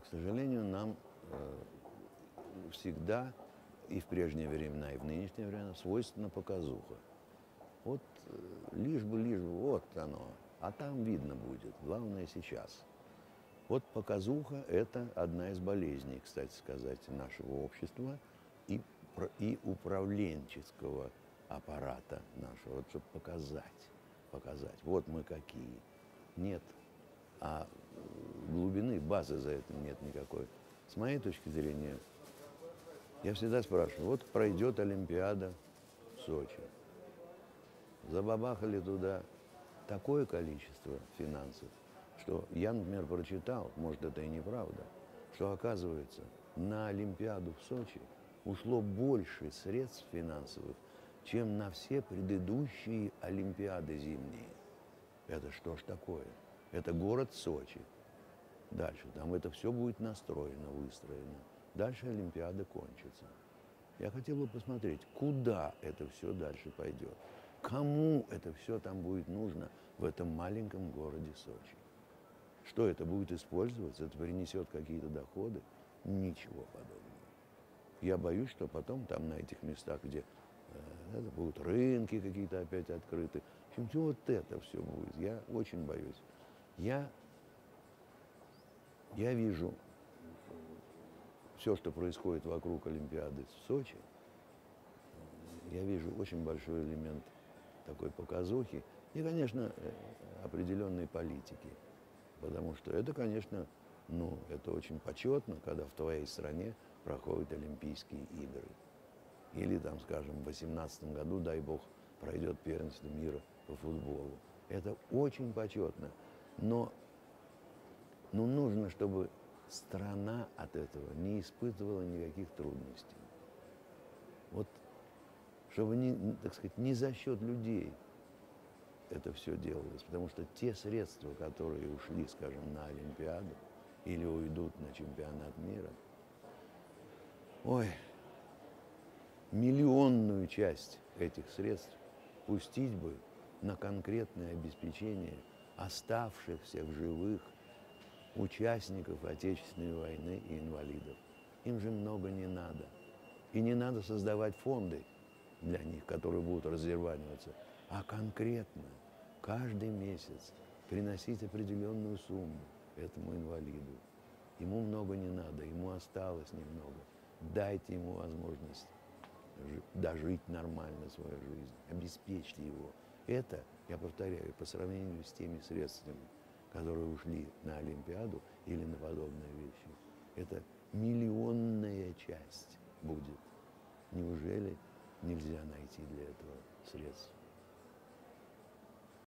К сожалению, нам всегда и в прежние времена, и в нынешнее время свойственна показуха. Вот лишь бы, вот оно, а там видно будет, главное сейчас. Вот показуха – это одна из болезней, кстати сказать, нашего общества и управленческого аппарата нашего, вот, чтобы показать, вот мы какие. Нет, а глубины, базы за этим нет никакой. С моей точки зрения, я всегда спрашиваю, вот пройдет Олимпиада в Сочи, забабахали туда такое количество финансов, что я, например, прочитал, может, это и неправда, что, оказывается, на Олимпиаду в Сочи ушло больше средств финансовых, чем на все предыдущие Олимпиады зимние. Это что ж такое? Это город Сочи. Дальше, там это все будет настроено, выстроено. Дальше Олимпиада кончится. Я хотел бы посмотреть, куда это все дальше пойдет. Кому это все там будет нужно в этом маленьком городе Сочи. Что это будет использоваться, это принесет какие-то доходы? Ничего подобного. Я боюсь, что потом там на этих местах, где это будут рынки какие-то опять открыты, в общем, вот это все будет. Я очень боюсь. Я вижу все, что происходит вокруг Олимпиады в Сочи, я вижу очень большой элемент такой показухи и, конечно, определенной политики. Потому что это, конечно, это очень почетно, когда в твоей стране проходят Олимпийские игры. Или, там, скажем, в 2018 году, дай бог, пройдет первенство мира по футболу. Это очень почетно. Но нужно, чтобы страна от этого не испытывала никаких трудностей. Вот, чтобы, так сказать, не за счет людей это все делалось. Потому что те средства, которые ушли, скажем, на Олимпиаду или уйдут на чемпионат мира, миллионную часть этих средств пустить бы на конкретное обеспечение оставшихся в живых участников Отечественной войны и инвалидов. Им же много не надо. И не надо создавать фонды для них, которые будут разорваниваться, а конкретно каждый месяц приносить определенную сумму этому инвалиду. Ему много не надо, ему осталось немного. Дайте ему возможность дожить нормально свою жизнь, обеспечьте его. Это, я повторяю, по сравнению с теми средствами, которые ушли на Олимпиаду или на подобные вещи, это миллионная часть будет. Неужели нельзя найти для этого средств?